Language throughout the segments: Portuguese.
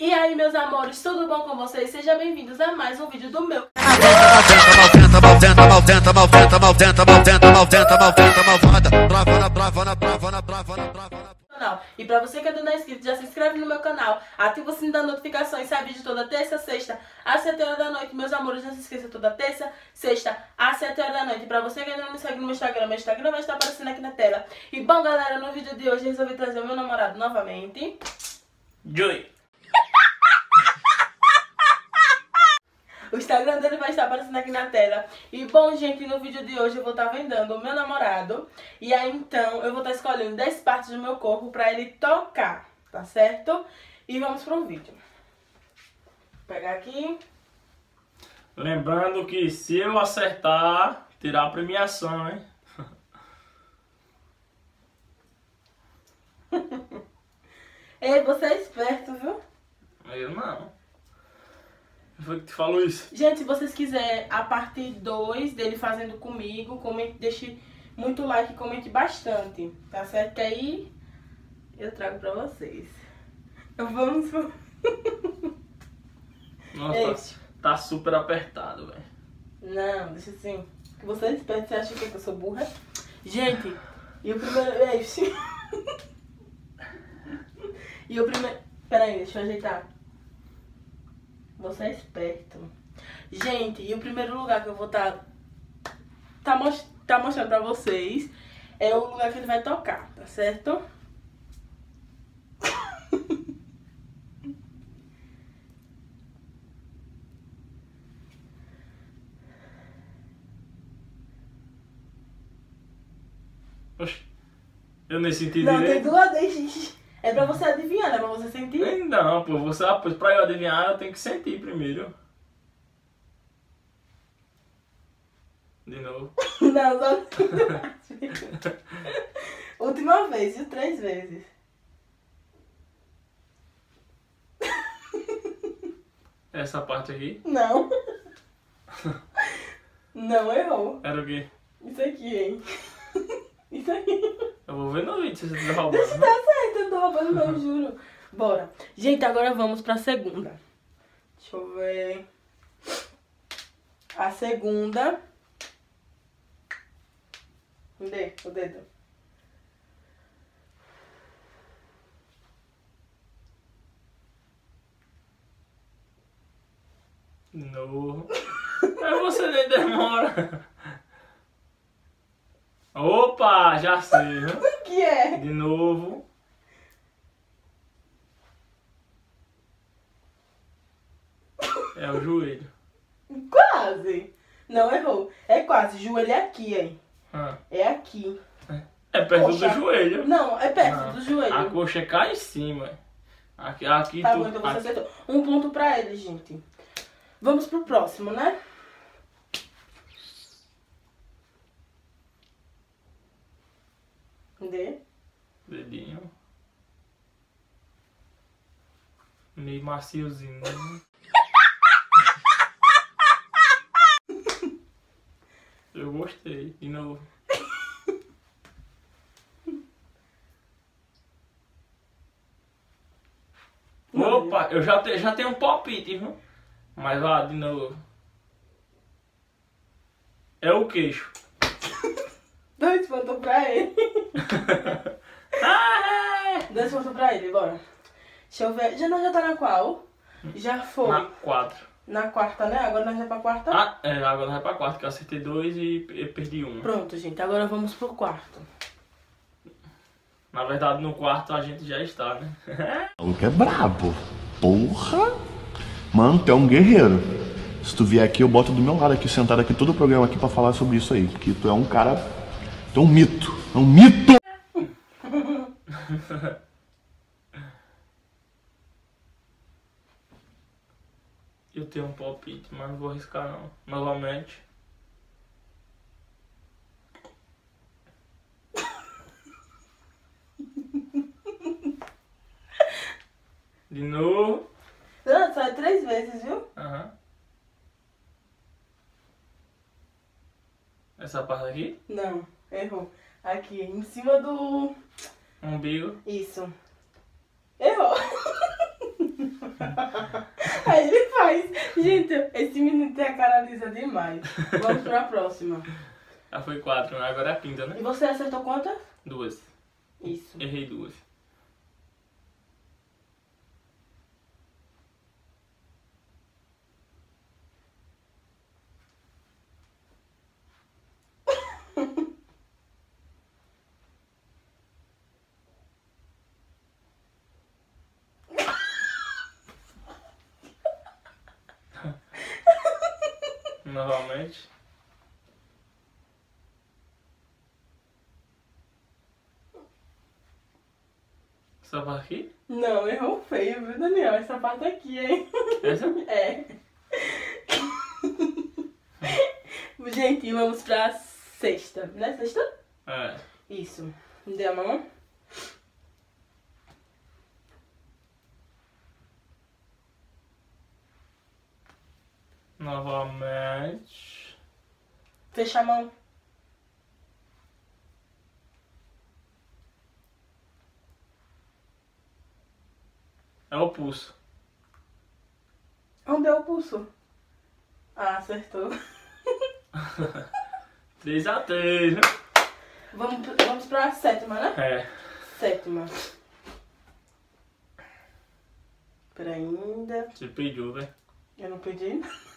E aí, meus amores, tudo bom com vocês? Sejam bem-vindos a mais um vídeo do meu canal. E pra você que ainda não é inscrito, já se inscreve no meu canal, ativa o sininho das notificações, sai vídeo toda terça, sexta, às 7 horas da noite. Meus amores, não se esqueça, toda terça, sexta, às 7 horas da noite. E pra você que ainda não me segue no meu Instagram vai estar aparecendo aqui na tela. E bom, galera, no vídeo de hoje eu resolvi trazer o meu namorado novamente, Joey. O Instagram dele vai estar aparecendo aqui na tela. E bom, gente, no vídeo de hoje eu vou estar vendendo o meu namorado. E aí, então, eu vou estar escolhendo 10 partes do meu corpo pra ele tocar, tá certo? E vamos pro vídeo. Vou pegar aqui. Lembrando que se eu acertar, tirar a premiação, hein? Ei, você é esperto, viu? Eu não. Foi que te falou isso? Gente, se vocês quiserem a parte 2 dele fazendo comigo, comente, deixe muito like e comente bastante, tá certo? Que aí eu trago pra vocês. Vamos pro... Nossa, tá super apertado, velho. Não, deixa assim. Que você é esperto, você acha que eu sou burra? Gente, e o primeiro... E o primeiro... Peraí, deixa eu ajeitar. Você é esperto. Gente, e o primeiro lugar que eu vou tá mostrando pra vocês é o lugar que ele vai tocar, tá certo? Oxi, eu nem senti Não, direito. tem duas vezes. É pra você adivinhar, não é pra você sentir? Não, pô, pra eu adivinhar eu tenho que sentir primeiro. De novo. Não, só... Última vez, viu? 3 vezes. Essa parte aqui? Não. Não errou. Era o quê? Isso aqui, hein? Isso aqui. Eu vou ver no vídeo se você tá roubando. Tá certo, eu tô roubando, não, juro. Bora. Gente, agora vamos pra segunda. Deixa eu ver. A segunda. Cadê o dedo? De novo. Mas você nem demora. Opa, já sei, viu? O que é? De novo. É o joelho. Quase. Não errou. É quase. Joelho é aqui, hein? Ah. É aqui. É perto Coxa. do joelho. Não, é perto Não. do joelho. A coxa é cá em cima. Aqui Tá tu... bom, então você acertou. Um ponto pra ele, gente. Vamos pro próximo, né? Cadê? Dedinho. Meio maciozinho. Eu gostei. De novo. Opa, eu já tenho um palpite, viu? Mas vá, de novo. É o queixo. 2 pontos pra ele. 2 pontos pra ele, bora. Deixa eu ver. Já tá na qual? Já foi. Na 4. Na quarta, né? Agora nós já pra quarta. Ah, é, agora vai pra 4, que eu acertei 2 e perdi 1. Pronto, gente. Agora vamos pro quarto. Na verdade, no quarto a gente já está, né? Um que é brabo. Porra! Mano, tu é um guerreiro. Se tu vier aqui, eu boto do meu lado aqui, sentado aqui, todo o programa aqui pra falar sobre isso aí. Porque tu é um cara... Tu é um mito. É um mito! Eu tenho um palpite, mas não vou arriscar não. Novamente. De novo. Não, só é 3 vezes, viu? Aham. Essa parte aqui? Não, errou. Aqui, em cima do... Umbigo. Isso. Errou. Aí ele faz. Gente, esse menino tem a cara lisa demais. Vamos pra próxima. Já foi 4, né? Agora é a quinta, né? E você acertou quantas? 2. Isso. Errei 2. Novamente. Essa parte aqui? Não, errou feio, viu, Daniel? Essa parte aqui, hein? Essa? É. Gente, vamos pra sexta. Né? Sexta? É. Isso. Me dê a mão. Novamente. Fecha a mão. É o pulso. Onde é o pulso? Ah, acertou. 3-3, né? Vamos pra sétima, né? É. Sétima. Pera ainda. Você pediu, velho. Eu não pedi.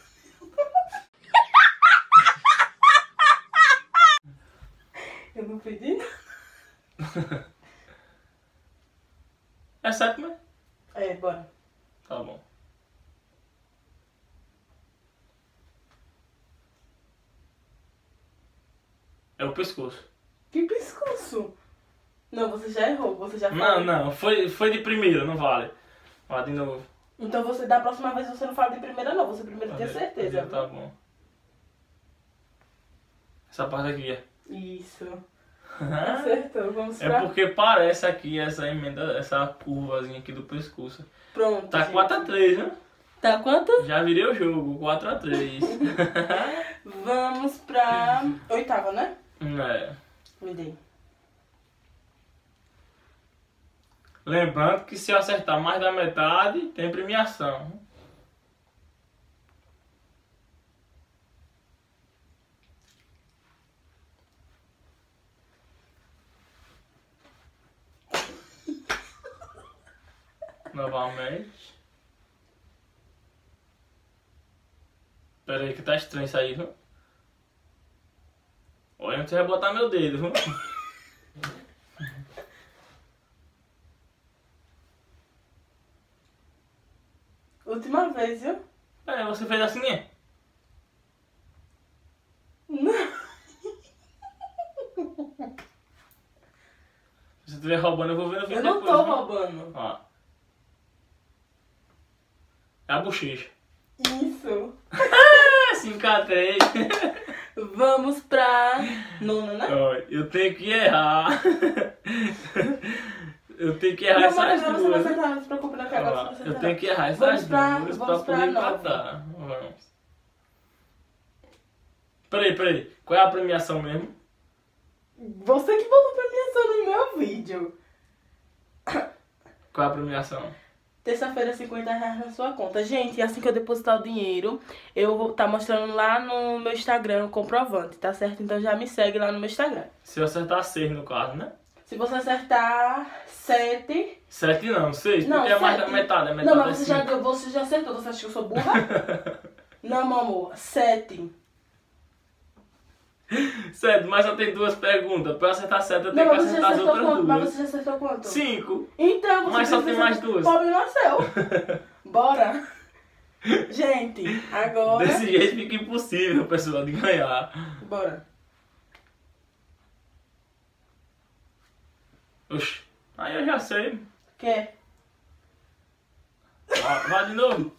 Eu não pedi. É 7, né? É, bora. Tá bom. É o pescoço. Que pescoço? Não, você já errou, você já Não, falou. não. Foi de primeira, não vale. Ó, de novo. Então você, da próxima vez, você não fala de primeira não, você primeiro tem certeza. Tá bom. Essa parte aqui é. Isso. Acertou, vamos pra... É porque parece aqui essa emenda, essa curvazinha aqui do pescoço. Pronto, Tá gente. 4-3, né? Tá quanto? Já virei o jogo, 4-3. Vamos pra oitava, né? É. Me dei. Lembrando que se eu acertar mais da metade, tem premiação. Novamente. Pera aí que tá estranho isso aí, viu? Olha onde você vai botar meu dedo, viu? Última vez, viu? É, você fez assim, é? Não. Se você estiver roubando, eu vou ver no vídeo Eu não depois, tô viu? roubando. Ó. É a bochecha. Isso. 5-3. Vamos pra nona, né? Ó, eu tenho que errar. Eu tenho que errar Não, mas essas agora você vai duas. acertar, não se preocupe não, que agora Ó, você vai acertar. eu tenho que errar Vamos essas pra- duas vamos pra pra poder nove. empatar. Vamos. Peraí. Qual é a premiação mesmo? Você que botou premiação no meu vídeo. Qual é a premiação? Terça-feira, R$50 na sua conta. Gente, assim que eu depositar o dinheiro, eu vou estar mostrando lá no meu Instagram o comprovante, tá certo? Então já me segue lá no meu Instagram. Se eu acertar 6 no caso, né? Se você acertar 7... 7 não, 6, Não, porque é mais da sete. metade. A Não, metade mas é você já acertou. Você acha que eu sou burra? Não, meu amor. 7. 7, mas só tem 2 perguntas. Pra eu acertar 7, eu Não, tenho que mas você já acertar as acertou outras quanto? Mas 2. você já acertou quanto? 5. Então, você Mas só tem precisa- mais 2. Pobre nasceu. Bora. Gente, agora... Desse jeito fica impossível, pessoal, de ganhar. Bora. Oxi, aí eu já sei. Quer? Vai de novo.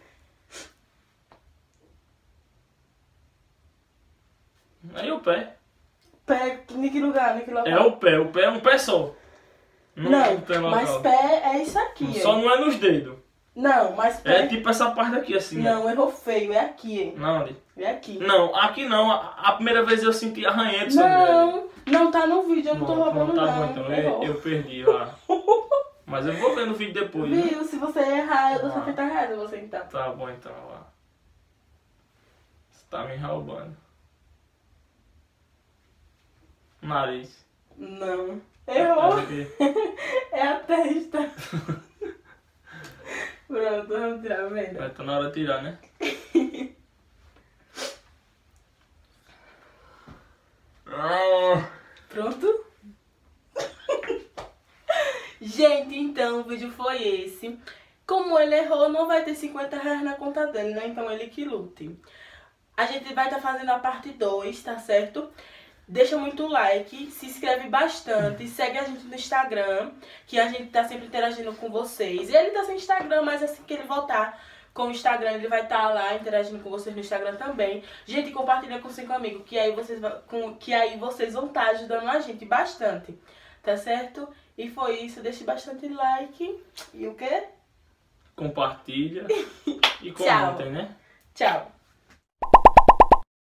Aí o pé. Pé, em que lugar? Em que local? É o pé é um pé só. Não, tem mas local. pé é isso aqui. Só ó. não é nos dedos. Não, mas pé... É tipo essa parte aqui assim. Não, errou feio. É aqui, hein? Não, onde? É aqui. Não, aqui não. A primeira vez eu senti arranhento sobre ele. Não, não tá no vídeo. Eu não tô roubando, tá não. bom, então Errou. eu perdi, ó. Mas eu vou ver no vídeo depois, né? Viu? Se você errar, eu dou R$50 a você então. Tá bom então, ó. Você tá me roubando. Nariz. Não. Errou. É a testa. Pronto, vamos tirar a venda. Vai, tá na hora de tirar, né? Pronto? Gente, então o vídeo foi esse. Como ele errou, não vai ter R$50 na conta dele, né? Então ele que lute. A gente vai estar fazendo a parte 2, tá certo? Deixa muito like, se inscreve bastante, segue a gente no Instagram, que a gente tá sempre interagindo com vocês. E ele tá sem Instagram, mas assim que ele voltar com o Instagram, ele vai estar lá interagindo com vocês no Instagram também. Gente, compartilha com 5 amigos, que aí vocês vão estar ajudando a gente bastante, tá certo? E foi isso, deixe bastante like. E o quê? Compartilha e Tchau. comentem, né? Tchau.